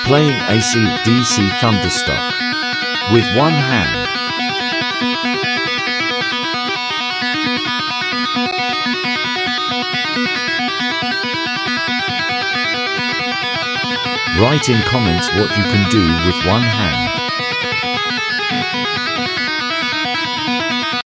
Playing AC/DC thunderstruck with one hand. Write in comments what you can do with one hand.